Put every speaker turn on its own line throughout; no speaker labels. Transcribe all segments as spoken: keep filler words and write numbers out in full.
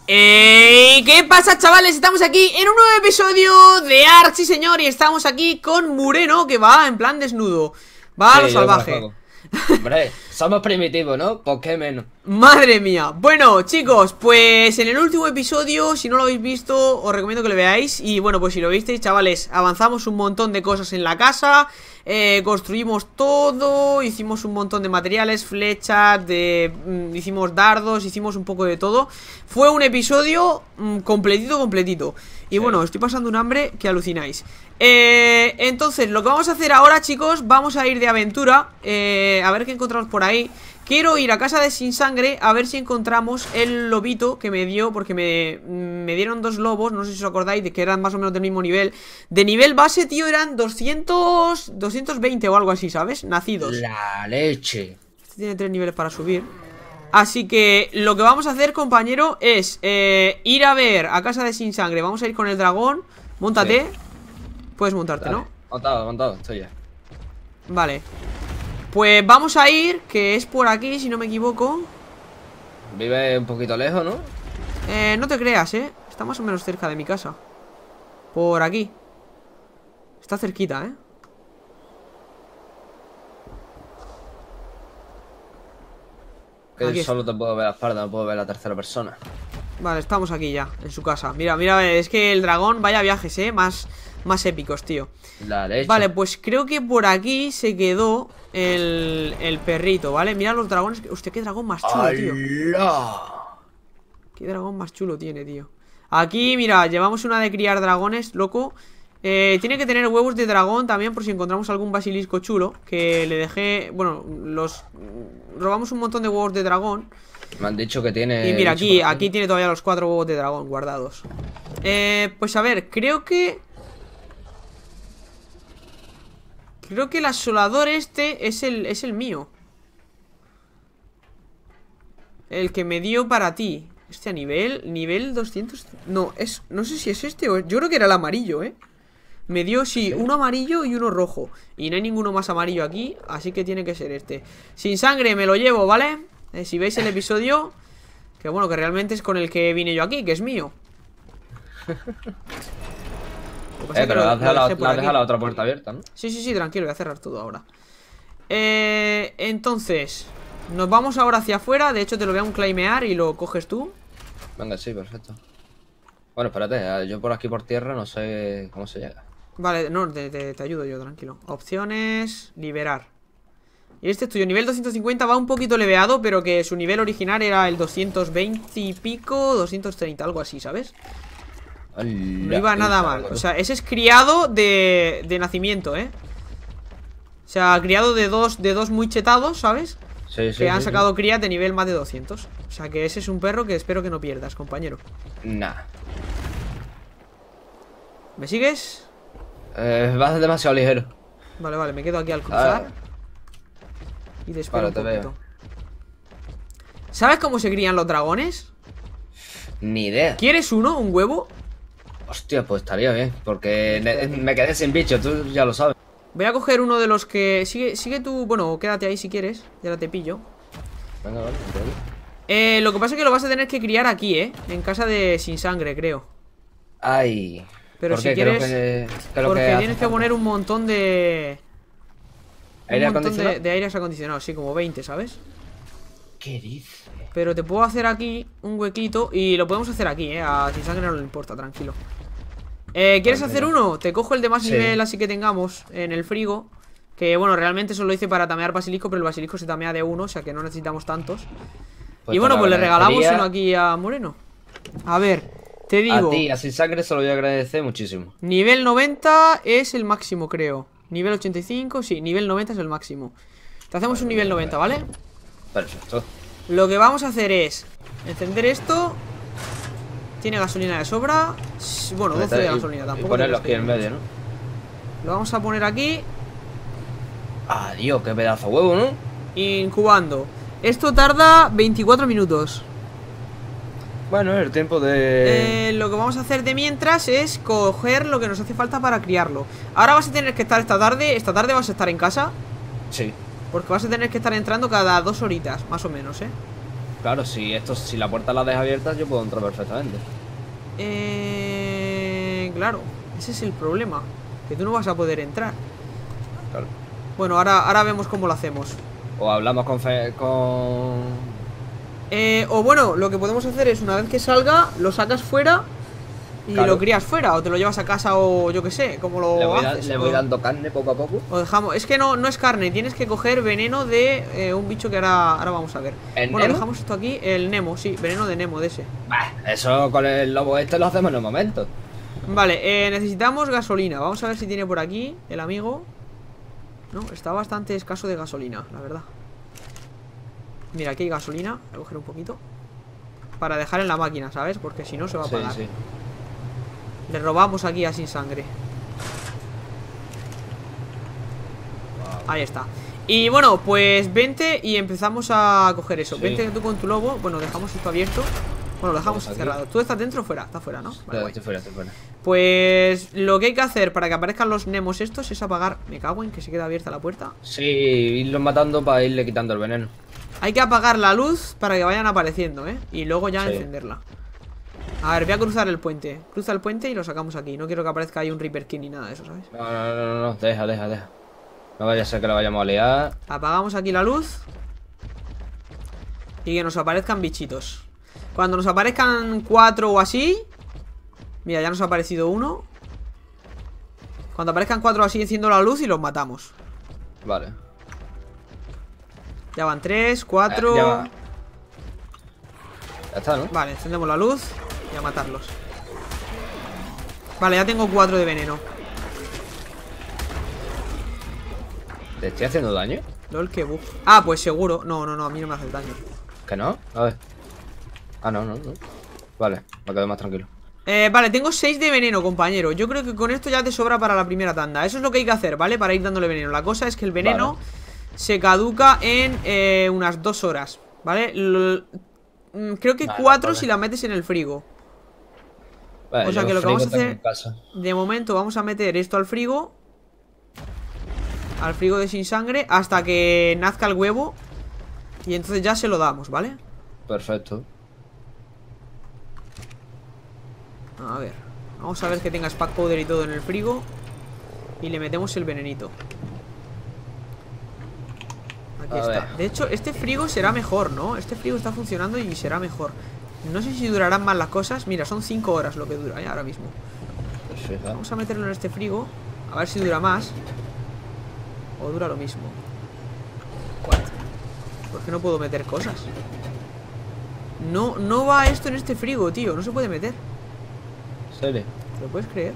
Hey, ¿qué pasa, chavales? Estamos aquí en un nuevo episodio de Ark, sí señor. Y estamos aquí con Mureno, que va en plan desnudo. Va a lo
Sí, yo me la
salvaje.
juego. Hombre, somos primitivos, ¿no? ¿Por qué menos?
Madre mía. Bueno, chicos, pues en el último episodio, si no lo habéis visto, os recomiendo que lo veáis. Y bueno, pues si lo visteis, chavales, avanzamos un montón de cosas en la casa. eh, Construimos todo. Hicimos un montón de materiales, flechas, de, mm, hicimos dardos, hicimos un poco de todo. Fue un episodio mm, completito, completito. Y
Sí.
bueno, estoy pasando un hambre que alucináis. Eh, entonces, lo que vamos a hacer ahora, chicos, vamos a ir de aventura. eh, A ver qué encontramos por ahí. Quiero ir a casa de Sin Sangre a ver si encontramos el lobito que me dio, porque me, me dieron dos lobos, no sé si os acordáis, de que eran más o menos del mismo nivel. De nivel base, tío, eran doscientos, doscientos veinte o algo así, ¿sabes? Nacidos.
La leche.
Este tiene tres niveles para subir. Así que lo que vamos a hacer, compañero, es eh, ir a ver a casa de Sin Sangre. Vamos a ir con el dragón. Móntate.
Sí.
Puedes montarte,
Dale.
¿no?
Montado, montado, estoy ya.
Vale. Pues vamos a ir, que es por aquí, si no me equivoco.
Vive un poquito lejos, ¿no?
Eh, no te creas, ¿eh? Está más o menos cerca de mi casa. Por aquí. Está cerquita, ¿eh?
Que
Aquí es.
solo te puedo ver la espalda, no puedo ver la tercera persona.
Vale, estamos aquí ya, en su casa. Mira, mira, es que el dragón, vaya viajes, ¿eh? Más, más épicos, tío.
La leche.
Vale, pues creo que por aquí se quedó el, el perrito, ¿vale? Mira los dragones. Hostia, qué dragón más chulo, tío.
¡Hala!
Qué dragón más chulo tiene, tío. Aquí, mira, llevamos una de criar dragones, loco. eh, Tiene que tener huevos de dragón también, por si encontramos algún basilisco chulo. Que le dejé, bueno, los... Robamos un montón de huevos de dragón.
Me han dicho que tiene...
Y mira,
bicho
aquí,
por
aquí tiene todavía los cuatro huevos de dragón guardados. Eh, pues a ver, creo que... Creo que el asolador este es el, es el mío. El que me dio para ti. Este a nivel, nivel doscientos. No, es, no sé si es este o... Yo creo que era el amarillo, ¿eh? Me dio, sí,
¿Sí?
uno amarillo y uno rojo. Y no hay ninguno más amarillo aquí, así que tiene que ser este. Sin Sangre me lo llevo, ¿vale? Eh, si veis el episodio, que bueno, que realmente es con el que vine yo aquí, que es mío. Lo que pasa es
Eh,
que
pero
lo-
la
lo
has dejado la,
dejé por
la has
aquí.
dejado la otra puerta abierta, ¿no?
Sí, sí, sí, tranquilo, voy a cerrar todo ahora. Eh, entonces, nos vamos ahora hacia afuera. De hecho, te lo voy a un claimear y lo coges tú.
Venga, sí, perfecto. Bueno, espérate, eh, yo por aquí por tierra no sé cómo se llega.
Vale, no, te, te- te ayudo yo, tranquilo. Opciones, liberar. Y este es tuyo, nivel doscientos cincuenta, va un poquito leveado, pero que su nivel original era el doscientos veinte y pico, doscientos treinta, algo así, ¿sabes? No iba nada mal. O sea, ese es criado de, de nacimiento, ¿eh? O sea, criado de dos, de dos muy chetados, ¿sabes?
sí, sí,
Que han
sí,
sacado
sí.
crías de nivel más de doscientos. O sea, que ese es un perro que espero que no pierdas, compañero.
Nah.
¿Me sigues?
Eh, vas demasiado ligero.
Vale, vale, me quedo aquí al cruzar. Y te espero
Vale,
un
te
poquito. ¿Sabes cómo se crían los dragones?
Ni idea.
¿Quieres uno? ¿Un huevo?
Hostia, pues estaría bien. Porque ne- me quedé sin bicho, tú ya lo sabes.
Voy a coger uno de los que... Sigue, sigue tú... Bueno, quédate ahí si quieres. Ya la te pillo.
Venga, vale, entiendo.
Eh, lo que pasa es que lo vas a tener que criar aquí, ¿eh? En casa de Sin Sangre, creo.
Ay.
Pero
¿por
si
qué? ¿Qué es lo
quieres...
que- qué es lo
Porque
que hace
tienes que
falta?
poner un montón de... Un
¿Aire
montón de,
acondicionado?
de aires acondicionados, sí, como veinte, ¿sabes?
¿Qué dice?
Pero te puedo hacer aquí un huequito. Y lo podemos hacer aquí, ¿eh? A Sin Sangre no le importa, tranquilo. eh, ¿Quieres
Vale,
hacer
venga.
uno? Te cojo el de más
Sí.
nivel así que tengamos en el frigo. Que bueno, realmente eso lo hice para tamear basilisco, pero el basilisco se tamea de uno, o sea que no necesitamos tantos.
Pues
Y bueno,
te lo
pues le regalamos
agradecería.
uno aquí a Moreno. A ver, te
A
digo,
ti, a Sin Sangre se lo voy a agradecer muchísimo.
nivel noventa es el máximo, creo. Nivel ochenta y cinco, sí, nivel noventa es el máximo. Te hacemos un nivel noventa, ¿vale?
Perfecto.
Lo que vamos a hacer es encender esto. Tiene gasolina de sobra. S- Bueno, doce de
Y-
gasolina,
y
tampoco.
ponerlo
te
aquí en medio, ¿no?
Lo vamos a poner aquí,
Adiós, qué pedazo de huevo, ¿no?
incubando. Esto tarda veinticuatro minutos.
Bueno, el tiempo de...
Eh, lo que vamos a hacer de mientras es coger lo que nos hace falta para criarlo. Ahora vas a tener que estar esta tarde. Esta tarde vas a estar en casa.
Sí.
Porque vas a tener que estar entrando cada dos horitas, más o menos, ¿eh?
Claro, si esto, si la puerta la deja abierta, yo puedo entrar perfectamente.
Eh... Claro, ese es el problema. Que tú no vas a poder entrar.
Claro.
Bueno, ahora, ahora vemos cómo lo hacemos.
O hablamos con... Fe, con...
Eh, o bueno, lo que podemos hacer es una vez que salga, lo sacas fuera y
Claro.
lo crías fuera. O te lo llevas a casa o yo que sé, como lo
Le voy,
haces.
da, le
o,
voy dando carne poco a poco.
o dejamos... Es que no, no es carne, tienes que coger veneno de eh, un bicho que ahora, ahora vamos a ver.
¿El
Bueno,
Nemo?
dejamos esto aquí, el Nemo, sí, veneno de Nemo de ese.
Bah, eso con el lobo este lo hacemos en un momento.
Vale, eh, necesitamos gasolina. Vamos a ver si tiene por aquí el amigo. No, está bastante escaso de gasolina, la verdad. Mira, aquí hay gasolina. Voy a coger un poquito para dejar en la máquina, ¿sabes? Porque si no se va a
Sí,
apagar.
sí.
Le robamos aquí a Sin Sangre. Ahí está. Y bueno, pues vente y empezamos a coger eso.
Sí.
Vente tú con tu lobo. Bueno, dejamos esto abierto. Bueno, lo dejamos
Vamos aquí.
cerrado. ¿Tú estás dentro o fuera? Está fuera, ¿no? Vale,
Vale,
guay.
estoy fuera, estoy fuera.
Pues lo que hay que hacer para que aparezcan los Nemos estos es apagar... Me cago en que se queda abierta la puerta.
Sí, irlos matando para irle quitando el veneno.
Hay que apagar la luz para que vayan apareciendo, ¿eh? Y luego ya
Sí.
encenderla. A ver, voy a cruzar el puente. Cruza el puente y lo sacamos aquí. No quiero que aparezca ahí un Reaper King ni nada de eso, ¿sabes?
No, no, no, no, no, deja, deja, deja. No vaya a ser que lo vayamos a liar.
Apagamos aquí la luz. Y que nos aparezcan bichitos. Cuando nos aparezcan cuatro o así. Mira, ya nos ha aparecido uno. Cuando aparezcan cuatro o así, enciendo la luz y los matamos.
Vale.
Ya van tres, cuatro.
Eh, ya va. Ya está, ¿no?
Vale, encendemos la luz y a matarlos. Vale, ya tengo cuatro de veneno.
¿Te estoy haciendo daño?
Lol, qué buff. Ah, pues seguro. No, no, no, a mí no me hace daño.
¿Que no? A ver. Ah, no, no, no. Vale, me quedo más tranquilo.
Eh, vale, tengo seis de veneno, compañero. Yo creo que con esto ya te sobra para la primera tanda. Eso es lo que hay que hacer, ¿vale? Para ir dándole veneno. La cosa es que el veneno
Vale.
se caduca en eh, unas dos horas, ¿vale? L mm, creo que
Vale,
cuatro
vale.
si la metes en el frigo.
Vale,
O sea
yo
que lo que
frigo
vamos a
tengo
hacer-
en casa.
De momento vamos a meter esto al frigo. Al frigo de Sin Sangre hasta que nazca el huevo. Y entonces ya se lo damos, ¿vale?
Perfecto.
A ver, vamos a ver que tenga Spack Powder y todo en el frigo. Y le metemos el venenito. Aquí
A
está.
ver.
De hecho, este frigo será mejor, ¿no? Este frigo está funcionando y será mejor. No sé si durarán más las cosas. Mira, son cinco horas lo que dura, ¿eh? Ahora mismo.
Perfecto.
Vamos a meterlo en este frigo. A ver si dura más. O dura lo mismo. What? ¿Por qué no puedo meter cosas? No, no va esto en este frigo, tío. No se puede meter.
¿Serio?
¿Te lo puedes creer?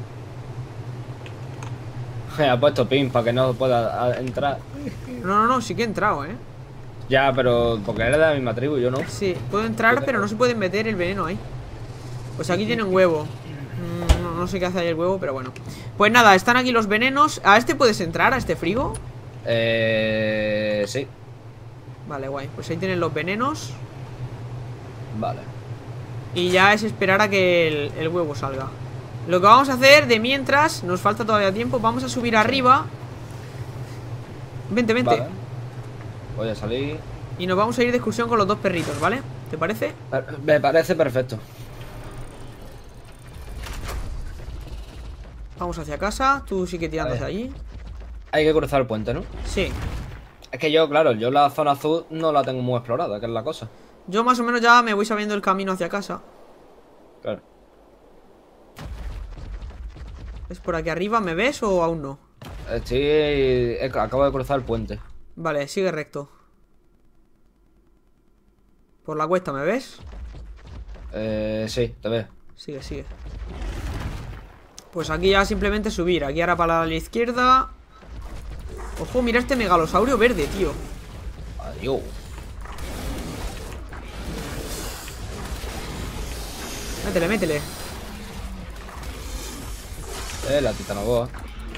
Ha puesto pin para que no pueda a- entrar.
No, no, no, sí que he entrado, ¿eh?
Ya, pero porque eres de la misma tribu, yo no.
Sí, puedo entrar, pero no se puede meter el veneno ahí. Pues aquí tiene un huevo. Mm, No, no sé qué hace ahí el huevo, pero bueno. Pues nada, están aquí los venenos. ¿A este puedes entrar, a este frigo?
Eh... Sí.
Vale, guay. Pues ahí tienen los venenos.
Vale.
Y ya es esperar a que el, el huevo salga. Lo que vamos a hacer de mientras, nos falta todavía tiempo, vamos a subir arriba. Vente, vente.
Vale. Voy a salir.
Y nos vamos a ir de excursión con los dos perritos, ¿vale? ¿Te parece?
Per- Me parece perfecto.
Vamos hacia casa, tú sí que te andas
ver.
allí.
Hay que cruzar el puente, ¿no?
Sí.
Es que yo, claro, yo la zona azul no la tengo muy explorada, que es la cosa.
Yo más o menos ya me voy sabiendo el camino hacia casa.
Claro.
¿Es por aquí arriba? ¿Me ves o aún no?
Estoy... eh, Acabo de cruzar el puente.
Vale, sigue recto. Por la cuesta, ¿me ves?
Eh... Sí, te veo.
Sigue, sigue. Pues aquí ya simplemente subir. Aquí ahora para la izquierda. Ojo, mira este megalosaurio verde, tío.
Adiós.
Métele, métele.
Eh, la titanoboa.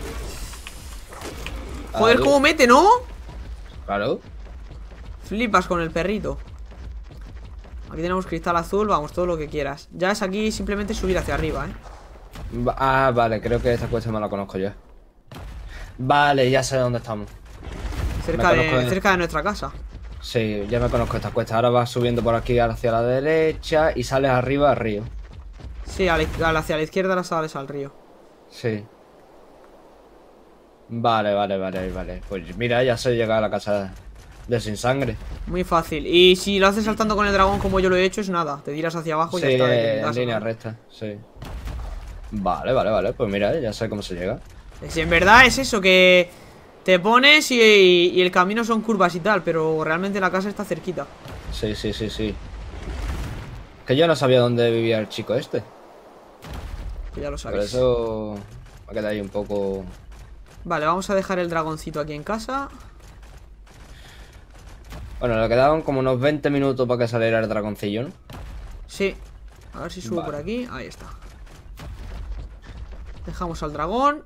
Joder,
Adiós.
cómo mete, ¿no?
Claro.
Flipas con el perrito. Aquí tenemos cristal azul, vamos, todo lo que quieras. Ya es aquí simplemente subir hacia arriba, ¿eh?
Va- Ah, vale, creo que esta cuesta me la conozco ya. Vale, ya sé dónde estamos.
Cerca
Me conozco
de,
de-
cerca de nuestra casa.
Sí, ya me conozco estas cuestas. Ahora vas subiendo por aquí hacia la derecha y sales arriba al río.
Sí, a la, hacia la izquierda la sales al río.
Sí. Vale, vale, vale, vale. Pues mira, ya se llega a la casa de Sin Sangre.
Muy fácil. Y si lo haces saltando con el dragón como yo lo he hecho, es nada. Te tiras hacia abajo y
sí,
ya está.
en
casa,
línea
¿no?
recta, sí. Vale, vale, vale. Pues mira, ya sé cómo se llega.
Si en verdad es eso, que te pones y, y, y el camino son curvas y tal, pero realmente la casa está cerquita.
Sí, sí, sí, sí. Que yo no sabía dónde vivía el chico este.
Que ya lo
Por
sabes.
eso me quedé ahí un poco...
Vale, vamos a dejar el dragoncito aquí en casa.
Bueno, le quedaban como unos veinte minutos para que saliera el dragoncillo, ¿no?
Sí. A ver si subo
Vale.
por aquí. Ahí está. Dejamos al dragón.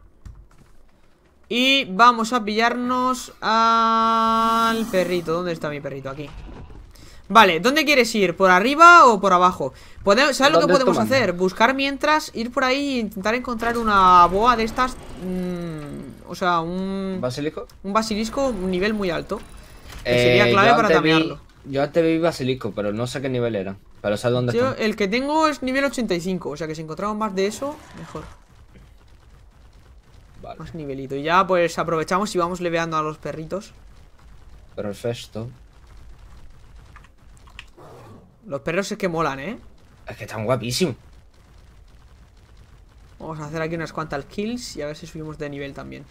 Y vamos a pillarnos al perrito. ¿Dónde está mi perrito? Aquí. Vale, ¿dónde quieres ir? ¿Por arriba o por abajo? Podemos, ¿sabes lo que
¿Dónde
podemos
tú mandas?
hacer? Buscar mientras, ir por ahí e intentar encontrar una boa de estas. mmm, O sea, un,
¿Basilisco?
un basilisco, un nivel muy alto. Que
Eh,
sería clave
yo
para
antes vi-
tamearlo.
Yo antes vi basilisco, pero no sé qué nivel era. Pero sé dónde
Yo,
está.
el que tengo es nivel ochenta y cinco. O sea que si encontramos más de eso, mejor.
Vale,
Más nivelito. Y ya pues aprovechamos y vamos leveando a los perritos.
perfecto.
Los perros es que molan, ¿eh?
Es que están guapísimos.
Vamos a hacer aquí unas cuantas kills y a ver si subimos de nivel también.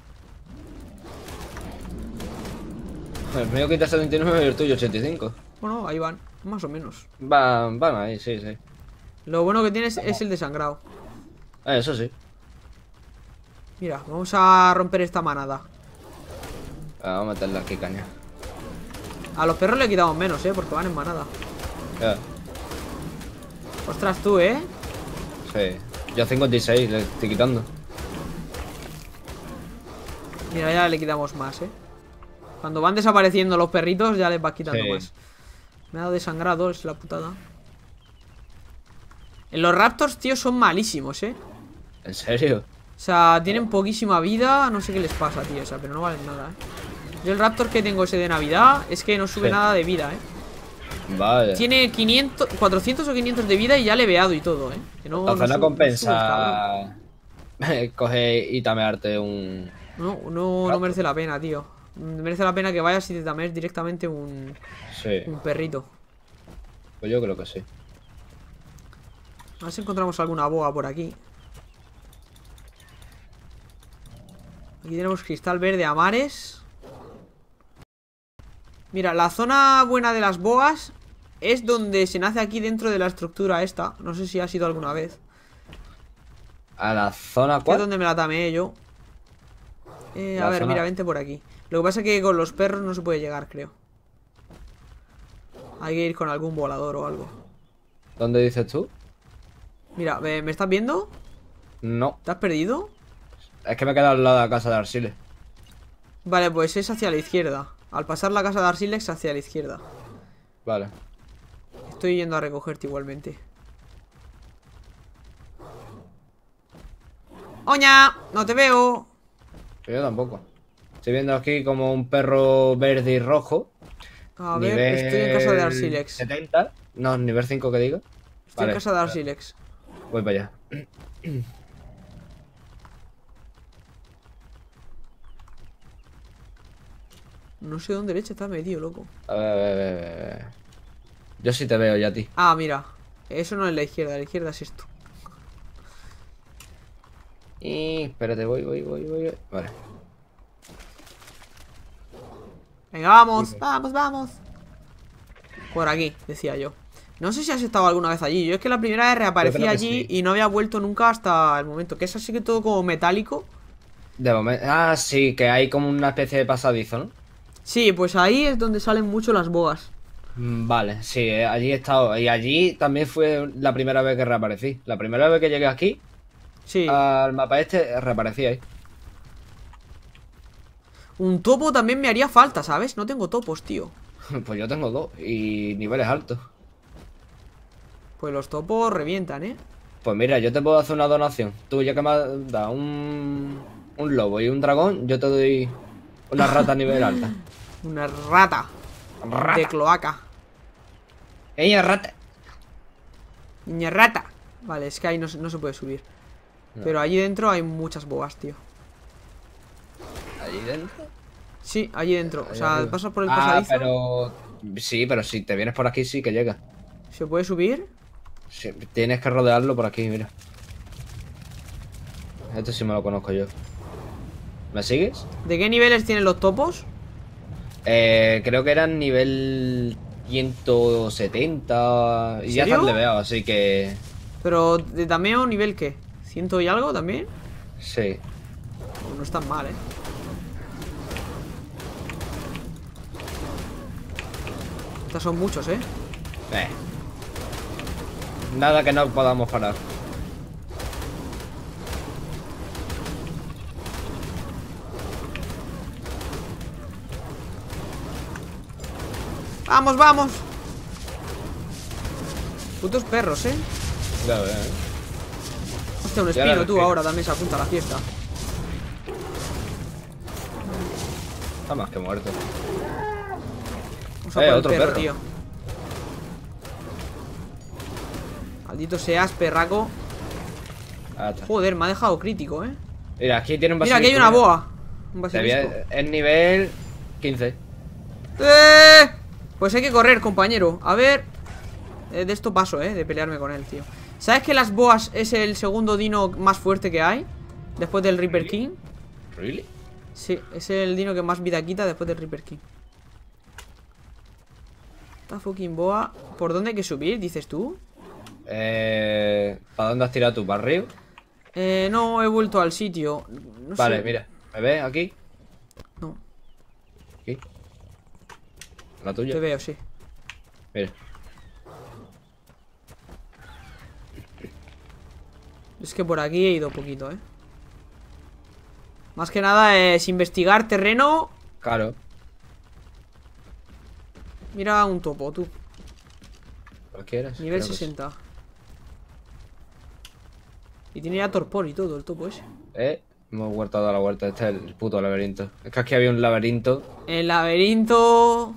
El mío quita setenta y nueve y el tuyo ochenta y cinco.
Bueno, ahí van, más o menos.
Van, van ahí, sí, sí.
Lo bueno que tienes es el desangrado.
Eh, eso sí.
Mira, vamos a romper esta manada.
Ah, vamos a meterle aquí caña.
A los perros le quitamos menos, ¿eh? Porque van en manada.
Ya,
Ostras, tú, ¿eh?
sí. Yo cincuenta y seis le estoy quitando.
Mira, ya le quitamos más, ¿eh? Cuando van desapareciendo los perritos ya les vas quitando
Sí.
más. Me ha dado desangrado, es la putada. En los raptors, tío, son malísimos, ¿eh?
¿En serio?
O sea, tienen poquísima vida. No sé qué les pasa, tío, o sea, pero no valen nada, ¿eh? Yo el raptor que tengo ese de Navidad es que no sube
Sí.
nada de vida, ¿eh?
Vale.
Tiene quinientos, cuatrocientos o quinientos de vida y ya leveado y todo, ¿eh? Que no,
Entonces no,
sube- sube el
compensa coger y tamearte un...
cabrón. No, no, no merece la pena, tío. Merece la pena que vayas y te tames directamente un,
Sí,
un perrito.
pues yo creo que sí.
A ver si encontramos alguna boa por aquí. Aquí tenemos cristal verde a mares. Mira, la zona buena de las boas es donde se nace aquí dentro de la estructura esta. No sé si ha sido alguna vez.
A la zona
Que es
cuatro.
donde me la tameé yo. Eh, a
La
ver,
zona-
mira, vente por aquí. Lo que pasa es que con los perros no se puede llegar, creo. Hay que ir con algún volador o algo.
¿Dónde dices tú?
Mira, ¿me, me estás viendo?
No.
¿Te has perdido?
Es que me he quedado al lado de la casa de Arsiles.
Vale, pues es hacia la izquierda. Al pasar la casa de Arsilex hacia la izquierda.
Vale.
Estoy yendo a recogerte igualmente. ¡Oña! No te veo.
Yo tampoco. Estoy viendo aquí como un perro verde y rojo.
A ver, estoy en casa de Arsilex.
setenta. No, nivel cinco que digo.
Estoy
Vale,
en casa de Arsilex.
voy para allá.
No sé dónde leche está metido, loco.
A ver, a ver, a ver, a ver. Yo sí te veo ya a ti.
Ah, mira. Eso no es la izquierda, la izquierda es esto.
Y espérate, voy, voy, voy, voy. Vale.
Venga, vamos, vamos, vamos. Por aquí, decía yo. No sé si has estado alguna vez allí. Yo es que la primera vez reaparecí
Yo creo que
allí
sí.
y no había vuelto nunca hasta el momento. Que es así que todo como metálico.
De momento. Ah, sí, que hay como una especie de pasadizo, ¿no?
Sí, pues ahí es donde salen mucho las boas.
Mm, Vale, sí, eh, allí he estado. Y allí también fue la primera vez que reaparecí. La primera vez que llegué aquí,
Sí.
al mapa este, reaparecí ahí.
Un topo también me haría falta, ¿sabes? No tengo topos, tío.
Pues yo tengo dos y niveles altos.
Pues los topos revientan, ¿eh?
Pues mira, yo te puedo hacer una donación. Tú, ya que me has dado un, un lobo y un dragón, yo te doy una rata a nivel alta.
Una rata.
Rata.
de cloaca.
¡Ella, rata!
Niña rata. Vale, es que ahí no, se- no se puede subir.
No.
Pero allí dentro hay muchas boas, tío.
¿Allí dentro?
Sí, allí dentro. O
Allá
sea,
arriba.
pasas por el
Ah,
pasadizo.
pero... Sí, pero si te vienes por aquí sí que llega.
¿Se puede subir?
Sí, tienes que rodearlo por aquí, mira. Este sí me lo conozco yo. ¿Me sigues?
¿De qué niveles tienen los topos?
Eh, creo que eran nivel ciento setenta y ya
¿Serio?
están leveados, así que...
Pero de tameo, ¿nivel qué? ¿Ciento y algo también?
Sí.
No, no es tan mal, eh. Estos son muchos, eh.
Eh. Nada que no podamos parar.
¡Vamos, vamos! Putos perros, eh.
Ya ves, ¿eh?
Hostia, un
Y ahora
espino
el
tú
que-
ahora también se apunta a la fiesta.
Está más que muerto.
Vamos a
Eh,
por el
otro
perro,
perro.
tío. Maldito seas, perraco.
Ah, está.
Joder, me ha dejado crítico, eh.
Mira, aquí tiene un
Mira,
basilisco.
aquí hay una
mira.
boa. Un
Te
basilisco.
voy a- Es nivel quince.
¡Eh! Pues hay que correr, compañero. A ver. eh, de esto paso, eh. De pelearme con él, tío. ¿Sabes que las boas es el segundo dino más fuerte que hay? Después del Reaper King.
¿Really?
Sí, es el dino que más vida quita después del Reaper King. Esta fucking boa. ¿Por dónde hay que subir, dices tú?
Eh, ¿Para dónde has tirado tu barrio?
Eh, no, he vuelto al sitio. No
Vale,
sé.
mira. ¿Me ves aquí?
No,
Aquí. La tuya.
te veo, sí.
Mira.
Es que por aquí he ido poquito, eh. Más que nada es investigar terreno.
Claro.
Mira un topo, tú.
Cualquiera. sí,
Nivel
creo que sí.
sesenta. Y tiene ya torpor y todo el topo ese.
Eh, hemos vuelto a dar la vuelta. Este es el puto laberinto. Es que aquí había un laberinto.
El laberinto.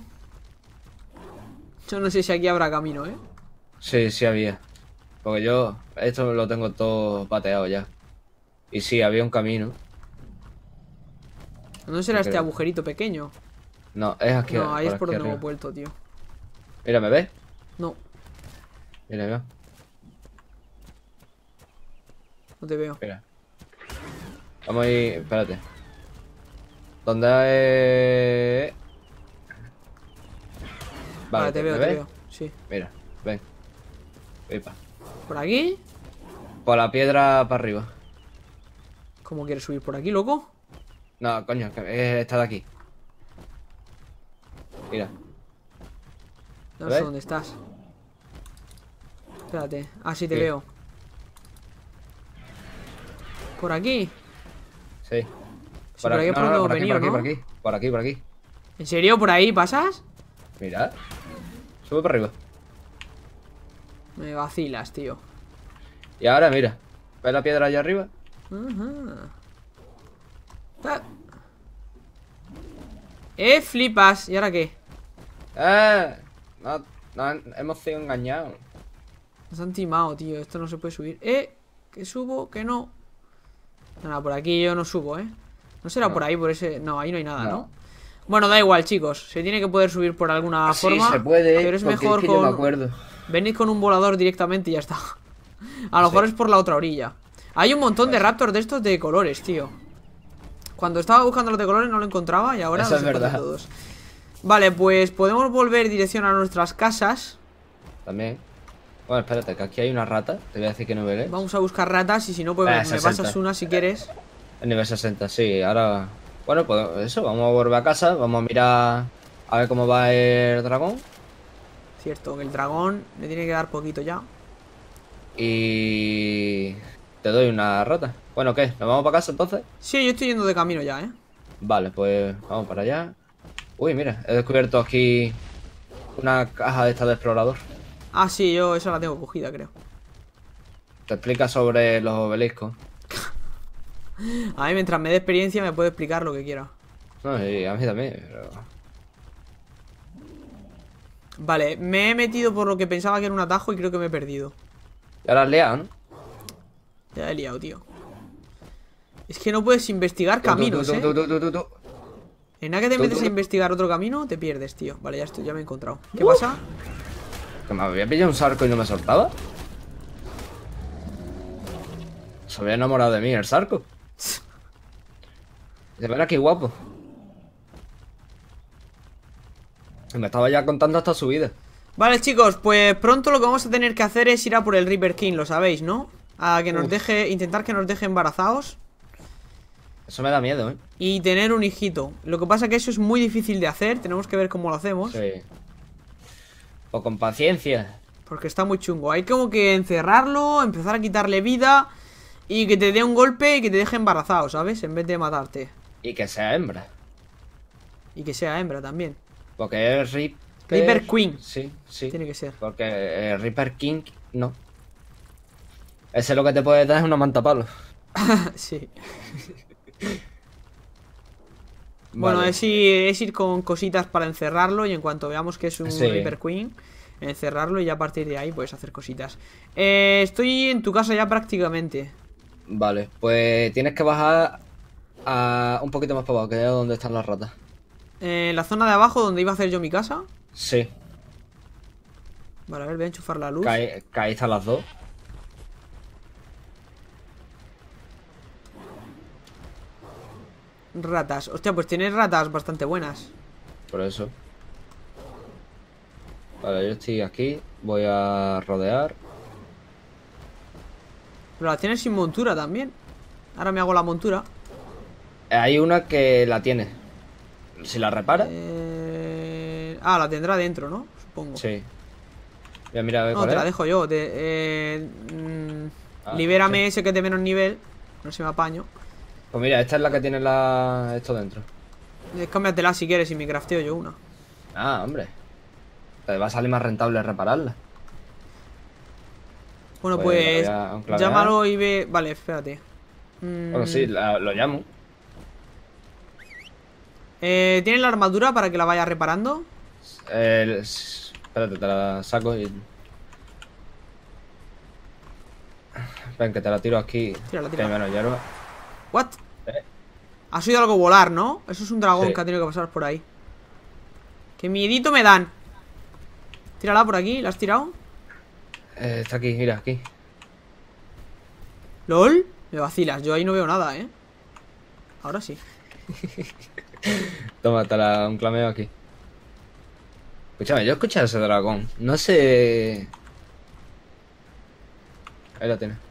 Yo no sé si aquí habrá camino, eh.
Sí, sí había. Porque yo esto lo tengo todo pateado ya. Y sí, había un camino.
¿Dónde será
Yo
este
creo.
agujerito pequeño?
No, es aquí.
No, ahí es por
aquí
donde hemos
arriba.
vuelto, tío.
Mira, ¿me ves?
No,
Mira, mira.
no te veo.
Mira. Vamos a ir. Espérate. ¿Dónde hay...?
Vale, te
¿me
veo, te
ves?
veo. Sí.
Mira, ven. Pipa.
¿Por aquí?
Por la piedra para arriba.
¿Cómo quieres subir por aquí, loco?
No, coño, que es esta de aquí. Mira.
No
¿Ves?
sé dónde estás. Espérate. Ah, sí te
Sí.
veo. ¿Por aquí?
Sí.
Sí, por aquí es por donde hemos
por aquí,
venido,
por aquí,
¿no?
por aquí, por aquí, por aquí.
¿En serio? ¿Por ahí pasas?
Mira. Sube para arriba.
Me vacilas, tío.
Y ahora, mira. ¿Ves la piedra allá arriba?
Ajá. Ah. Eh, flipas. ¿Y ahora qué?
¡Eh! No, no, hemos sido engañados.
Nos han timado, tío. Esto no se puede subir. Eh, que subo, que no. Nada, por aquí yo no subo, eh. No será
No.
por ahí, por ese. No, ahí no hay nada, ¿no?
No.
Bueno, da igual, chicos. Se tiene que poder subir por alguna forma.
Sí, se puede,
Pero es
porque
mejor
que
con.
yo me acuerdo.
Venid con un volador directamente y ya está. A lo
Sí.
mejor es por la otra orilla. Hay un montón de raptors de estos de colores, tío. Cuando estaba buscando los de colores no lo encontraba y ahora
Eso
los
es
encuentro
verdad.
todos. Vale, pues podemos volver dirección a nuestras casas.
También. Bueno, espérate, que aquí hay una rata. Te voy a decir que no veré.
Vamos a buscar ratas y si no, pues
Eh,
me- me
sesenta.
pasas una si quieres.
El nivel sesenta, sí. Ahora. Bueno, pues eso, vamos a volver a casa. Vamos a mirar a ver cómo va el dragón.
Cierto, que el dragón le tiene que dar poquito ya.
Y. Te doy una rata. Bueno, ¿qué? ¿Nos vamos para casa entonces?
Sí, yo estoy yendo de camino ya, ¿eh?
Vale, pues vamos para allá. Uy, mira, he descubierto aquí una caja de esta de explorador.
Ah, sí, yo esa la tengo cogida, creo.
Te explica sobre los obeliscos.
A mí mientras me dé experiencia me puede explicar lo que quiera.
No, y a mí también, pero...
Vale, me he metido por lo que pensaba que era un atajo y creo que me he perdido.
Y ahora has liado, ¿no?
Ya he liado, tío. Es que no puedes investigar
Tú, tú,
caminos,
tú,
¿eh?
tú, tú, tú, tú, tú.
En nada que te
Tú,
metes
tú,
a
tú.
investigar otro camino, te pierdes, tío. Vale, ya estoy, ya me he encontrado. ¿Qué
Uh.
pasa?
Que me había pillado un sarco y no me soltaba. Se había enamorado de mí el sarco. De veras que guapo. Y me estaba ya contando hasta su vida.
Vale, chicos, pues pronto lo que vamos a tener que hacer es ir a por el Reaper King, lo sabéis, ¿no? A que nos
Uf.
deje, intentar que nos deje embarazados
Eso me da miedo, ¿eh?
y tener un hijito. Lo que pasa que eso es muy difícil de hacer, tenemos que ver cómo lo hacemos.
Sí. O con paciencia.
Porque está muy chungo. Hay como que encerrarlo, empezar a quitarle vida y que te dé un golpe y que te deje embarazado, ¿sabes? En vez de matarte.
Y que sea hembra.
Y que sea hembra también.
Porque es Reaper...
Reaper Queen.
Sí, sí.
Tiene que ser.
Porque eh, Reaper King, no. Ese lo que te puede dar es una mantapalo.
Sí. Bueno,
Vale.
es ir, es ir con cositas para encerrarlo. Y en cuanto veamos que es un
Sí.
Reaper Queen, encerrarlo y ya a partir de ahí puedes hacer cositas. eh, Estoy en tu casa ya prácticamente.
Vale, pues tienes que bajar a un poquito más para abajo, que es donde están las ratas.
Eh, En la zona de abajo donde iba a hacer yo mi casa.
Sí,
Vale, a ver, voy a enchufar la luz.
que ahí, que ahí están las dos.
Ratas, hostia, pues tienes ratas bastante buenas.
Por eso. Vale, yo estoy aquí. Voy a rodear.
Pero las tienes sin montura también. Ahora me hago la montura.
Hay una que la tiene. Si la repara.
eh... Ah, la tendrá dentro, ¿no? Supongo.
Sí. Voy a mirar a ver
No,
cuál
te la
es.
dejo yo. Te, eh, mm,
Ah,
libérame
sí.
ese que es de menos nivel. No se me apaño.
Pues mira, esta es la que tiene la... esto dentro.
Eh, Cámbiatela si quieres y me crafteo yo una.
Ah, hombre. Te va a salir más rentable repararla.
Bueno,
Pues la
pues,
voy a enclavear.
llámalo y ve... Vale, espérate. Mm,
Bueno, sí, la- lo llamo.
eh, ¿Tiene la armadura para que la vaya reparando?
Eh, s- espérate, te la saco y... Ven, que te la tiro aquí.
Tírala,
Que
tírala.
hay menos hierba.
¿What?
Eh.
Has oído algo volar, ¿no? Eso es un dragón
Sí.
que ha tenido que pasar por ahí. ¡Qué miedito me dan! Tírala por aquí, ¿la has tirado?
Eh, está aquí, mira, aquí.
¿Lol? Me vacilas, yo ahí no veo nada, ¿eh? Ahora sí.
Toma, te la un clameo aquí. Escúchame, yo escuché a ese dragón. No sé... Ahí lo tienes.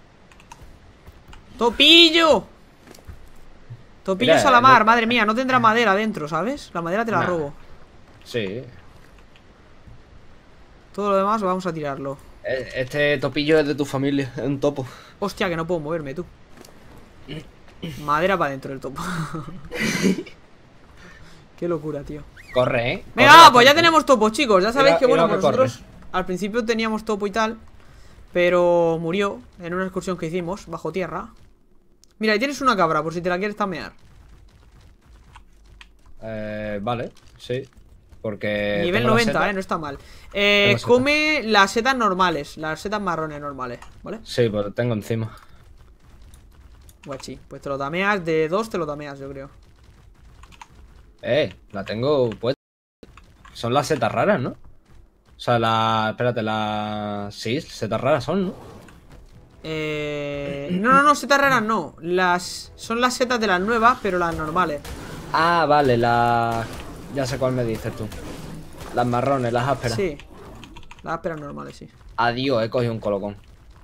¡Topillo! Topillo
Mira,
Salamar,
no-
madre mía, no tendrá madera dentro, ¿sabes? La madera te la
Nah.
robo.
Sí.
Todo lo demás vamos a tirarlo.
E- Este topillo es de tu familia, es un topo.
Hostia, que no puedo moverme, tú. Madera para dentro del topo. Qué locura, tío.
Corre, ¿eh?
Venga,
Corre
va, pues ya
bastante.
tenemos topo, chicos. Ya sabéis
Mira-
que, bueno,
mira que
nosotros
corre.
al principio teníamos topo y tal, pero murió en una excursión que hicimos bajo tierra. Mira, ahí tienes una cabra, por si te la quieres tamear.
Eh, vale, sí. Porque...
Nivel
tengo la
noventa,
seta.
eh, no está mal. Eh,
Tengo seta.
come las setas normales, las setas marrones normales, ¿vale?
Sí, pues lo tengo encima.
Guachi, pues te lo tameas, de dos te lo tameas, yo creo.
Eh, la tengo puesta. Son las setas raras, ¿no? O sea, la... Espérate, las... Sí, setas raras son, ¿no?
Eh... No, no, no, setas raras no. Las... Son las setas de las nuevas, pero las normales.
Ah, vale, las... Ya sé cuál me dices tú. Las marrones, las ásperas.
Sí. Las ásperas normales, sí.
Adiós, he cogido un colocón.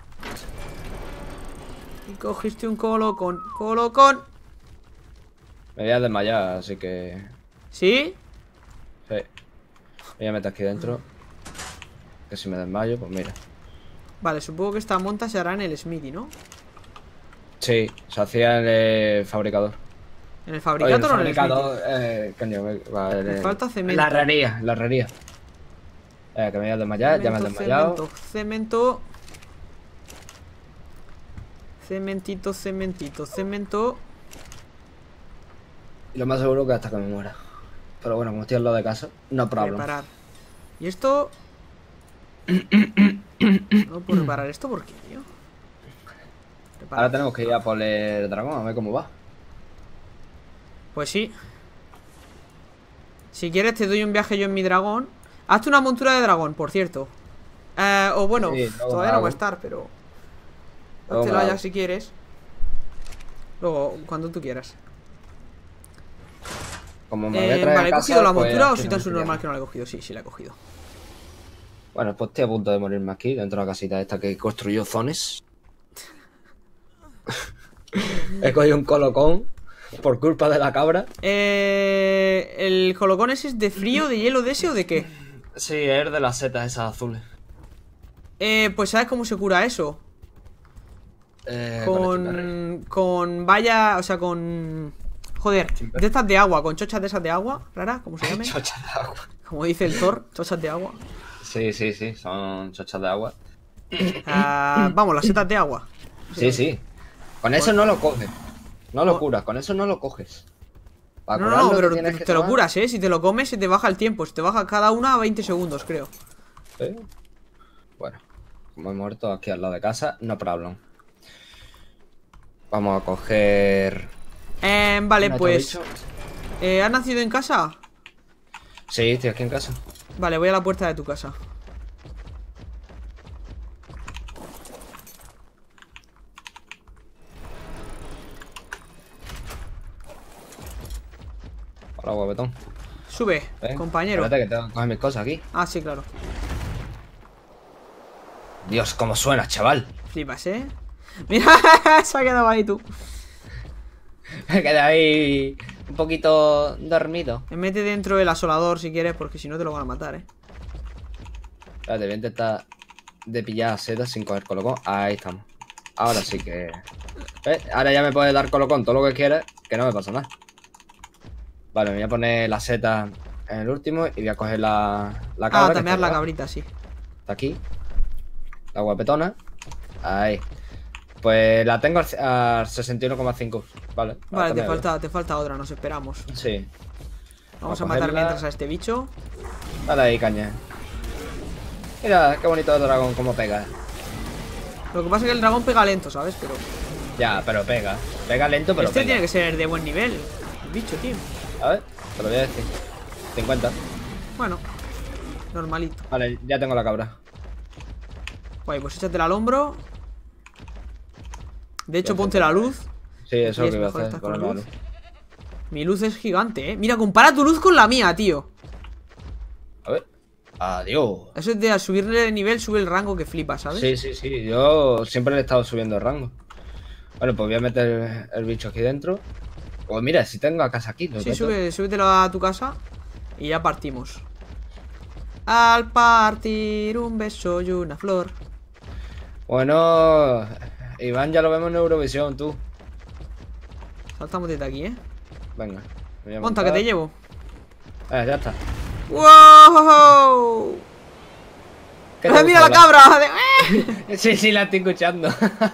Y cogiste un colocón. Colocón.
Me voy a desmayar, así que...
¿Sí?
Sí. Me voy a meter aquí dentro. Que si me desmayo, pues mira.
Vale, supongo que esta monta se hará en el Smithy, ¿no?
Sí, se hacía en el fabricador.
¿En el
Oye,
fabricador o en el
fabricador,
Smithy?
eh, coño, me- va,
Me
en-
falta cemento.
en la herrería, en la herrería. Eh, que me voy a desmayar, ya me he
Cemento,
desmayado.
cemento, cemento. Cementito, cementito, cemento.
Y lo más seguro que hasta que me muera. Pero bueno, como estoy al lado de casa, no problem.
Preparar. Y esto... No puedo reparar esto, ¿por qué, tío? Repara.
Ahora tenemos que ir a por el dragón, a ver cómo va.
Pues sí. Si quieres te doy un viaje yo en mi dragón. Hazte una montura de dragón, por cierto. Eh, o bueno,
Sí,
todavía no va a estar, pero... Háztela ya si quieres. Luego, cuando tú quieras.
Como me voy a
Eh,
traer
vale,
a
¿he
casa,
cogido la
pues,
montura o
aquí
si
no
tan
me
su normal
pillan.
que no la he cogido? Sí, sí la he cogido.
Bueno, pues estoy a punto de morirme aquí, dentro de la casita esta que construyó Zones. He cogido un colocón por culpa de la cabra.
Eh, ¿El colocón ese es de frío, de hielo, de ese o de qué?
Sí, es de las setas esas azules.
Eh, pues ¿sabes cómo se cura eso?
Eh,
Con... Con valla... O sea, con... Joder, de estas de agua, con chochas de esas de agua, raras, ¿cómo se llaman?
Chochas de agua.
Como dice el Thor, chochas de agua.
Sí, sí, sí, son chochas de agua.
Ah, vamos, las setas de agua.
Sí, sí. Con eso no lo coges. No lo curas, con eso no lo coges. Para
No, no,
curarlo
no, pero
tienes
te,
que
te lo
tomar-
curas, ¿eh? Si te lo comes, se te baja el tiempo. Se te baja cada una a veinte segundos, creo.
¿Sí? Bueno, como he muerto aquí al lado de casa, no problem. Vamos a coger...
Eh, vale,
¿Un
pues...
bicho?
Eh, ¿Has nacido en casa?
Sí, estoy aquí en casa.
Vale, voy a la puerta de tu casa.
Hola, guapetón.
Sube,
Ven,
compañero.
Espérate que tengo que coger mis cosas aquí.
Ah, sí, claro.
Dios, cómo suena, chaval.
Flipas, ¿eh? Mira, se ha quedado ahí tú.
Me quedé ahí un poquito dormido.
Me mete dentro del asolador si quieres, porque si no te lo van a matar, ¿eh?
Espérate, voy a intentar de pillar setas sin coger colocón. Ahí estamos. Ahora sí que... ¿Ves? Ahora ya me puedes dar colocón todo lo que quieras, que no me pasa nada. Vale, me voy a poner la seta en el último y voy a coger la, la cabra.
Ah,
que
tamear
está
la
abajo.
cabrita, sí.
Está aquí. La guapetona. Ahí. Pues la tengo al, al sesenta y uno coma cinco. Vale.
Vale, te
tamearla.
falta, te falta otra, nos esperamos.
Sí.
Vamos
a
a matar
cogerla.
mientras a este bicho.
Dale ahí, caña. Mira, qué bonito el dragón, cómo pega.
Lo que pasa es que el dragón pega lento, ¿sabes? Pero
Ya, pero pega. Pega lento, pero
este
pega.
tiene que ser de buen nivel. El bicho, tío.
A ver, te lo voy a decir. cincuenta.
Bueno, normalito.
Vale, ya tengo la cabra.
Guay, pues échatela al hombro. De hecho,
Ya
ponte
sé.
la luz.
Sí, eso
Y
es lo
es
que iba a
mejor
hacer.
estar con
ponerme la
luz.
luz.
Mi luz es gigante, ¿eh? Mira, compara tu luz con la mía, tío.
A ver. Adiós.
Eso es de al subirle de nivel, sube el rango que flipa, ¿sabes?
Sí, sí, sí. Yo siempre le he estado subiendo el rango. Bueno, pues voy a meter el bicho aquí dentro. Pues mira, si tengo a casa aquí. lo
Sí,
meto.
sube, súbetelo a tu casa y ya partimos. Al partir un beso y una flor.
Bueno, Iván ya lo vemos en Eurovisión, tú.
Saltamos desde aquí, ¿eh?
Venga. me voy a
Monta, que
montar.
te llevo.
Eh, ya está.
¡Wow!
¿Qué te
¡Ah, mira la
gusta
cabra! De-
Sí, sí, la estoy escuchando.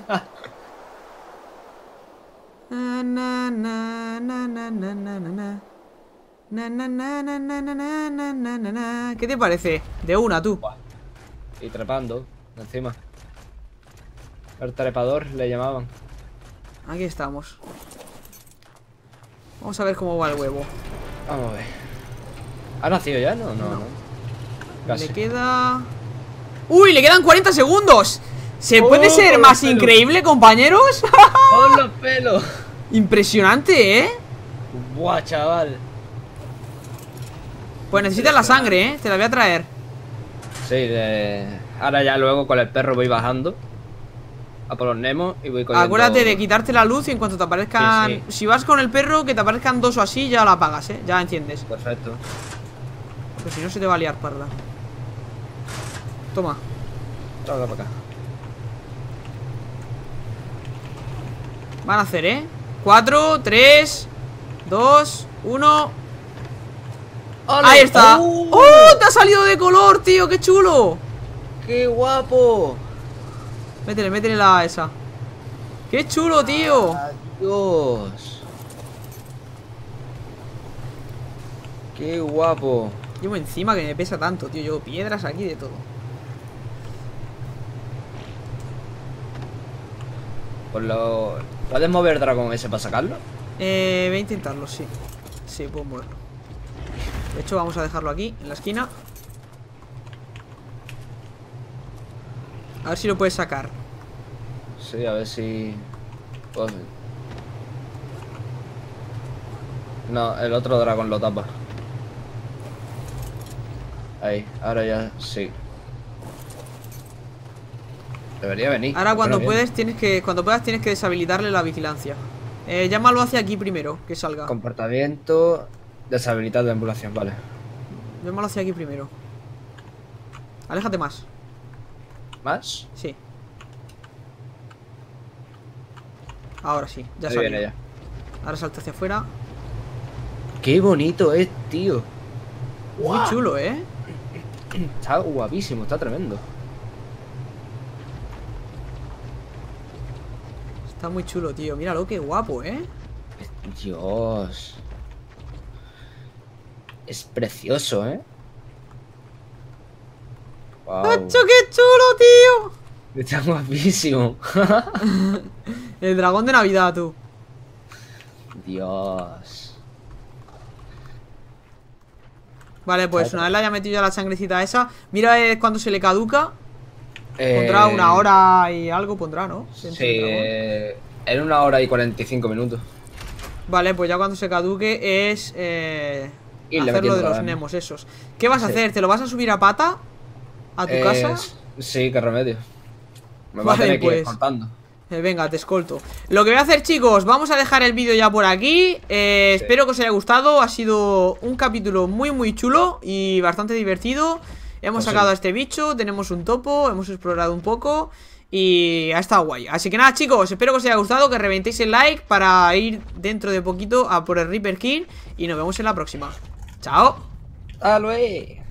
Na, na, na, na, na, na, na, na. Na, na, na, na, na, na, na, na, na, na, na. ¿Qué te parece? De una, tú.
Y trepando, encima. El trepador le llamaban.
Aquí estamos. Vamos a ver cómo va el huevo.
Vamos a ver. ¿Ha nacido ya? No, no, no. Casi.
Le queda... ¡Uy! ¡Le quedan cuarenta segundos! ¿Se
Oh,
puede ser
por
más
los pelos.
increíble, compañeros?
¡Con los pelos!
Impresionante, ¿eh?
Buah, chaval.
Pues necesitas la sangre, ¿eh? Te la voy a traer.
Sí, de... ahora ya luego con el perro voy bajando a por los Nemo y voy cogiendo...
Acuérdate de quitarte la luz y en cuanto te aparezcan...
Sí, sí.
Si vas con el perro, que te aparezcan dos o así, ya la apagas, ¿eh? Ya enciendes.
Perfecto.
Porque si no se te va a liar parda. Toma.
Tráela para acá.
Van a hacer, ¿eh? cuatro, tres, dos, uno. Ahí está.
¡Uh!
¡Oh! Te ha salido de color, tío. ¡Qué chulo!
¡Qué guapo!
Métele, métele la esa. ¡Qué chulo, tío!
Dios. Qué guapo.
Llevo encima que me pesa tanto, tío. Llevo piedras aquí de todo.
Pues lo... ¿Puedes mover dragón ese para sacarlo?
Eh, voy a intentarlo, sí. Sí, puedo moverlo. De hecho, vamos a dejarlo aquí, en la esquina. A ver si lo puedes sacar.
Sí, a ver si... puedo... No, el otro dragón lo tapa. Ahí, ahora ya sí. Debería venir.
Ahora cuando
Bueno,
puedes tienes que cuando puedas tienes que deshabilitarle la vigilancia. Eh, llámalo hacia aquí primero, que salga.
Comportamiento. Deshabilitar de ambulación, vale.
Llámalo hacia aquí primero. Aléjate más.
¿Más?
Sí. Ahora sí, ya
Ahí
salió.
viene ya.
Ahora salta hacia afuera.
Qué bonito es, tío.
Muy chulo, ¿eh?
Está guapísimo, está tremendo.
Está muy chulo, tío. Míralo, qué guapo, ¿eh?
Dios. Es precioso, ¿eh? Wow.
¡Macho, qué chulo, tío!
Está guapísimo.
El dragón de Navidad, tú.
Dios.
Vale, pues una vez le haya metido ya la sangrecita esa. Mira eh, cuando se le caduca. Pondrá
Eh,
una hora y algo, pondrá, ¿no?
Sí,
Dentro del dragón.
eh, en una hora y cuarenta y cinco minutos.
Vale, pues ya cuando se caduque es eh,
Irle
hacer lo de
metiendo
los
daño.
nemos esos. ¿Qué vas a
Sí.
hacer? ¿Te lo vas a subir a pata? ¿A tu
Eh,
casa?
Sí, qué remedio. Me va
Vale,
a tener que ir
pues.
escoltando.
Eh, venga, te escolto. Lo que voy a hacer, chicos, vamos a dejar el vídeo ya por aquí. eh,
Sí.
Espero que os haya gustado. Ha sido un capítulo muy muy chulo y bastante divertido. Hemos
Pues sí.
sacado a este bicho, tenemos un topo, hemos explorado un poco y ha estado guay. Así que nada, chicos, espero que os haya gustado, que reventéis el like para ir dentro de poquito a por el Reaper King. Y nos vemos en la próxima. Chao.
¡Hasta luego!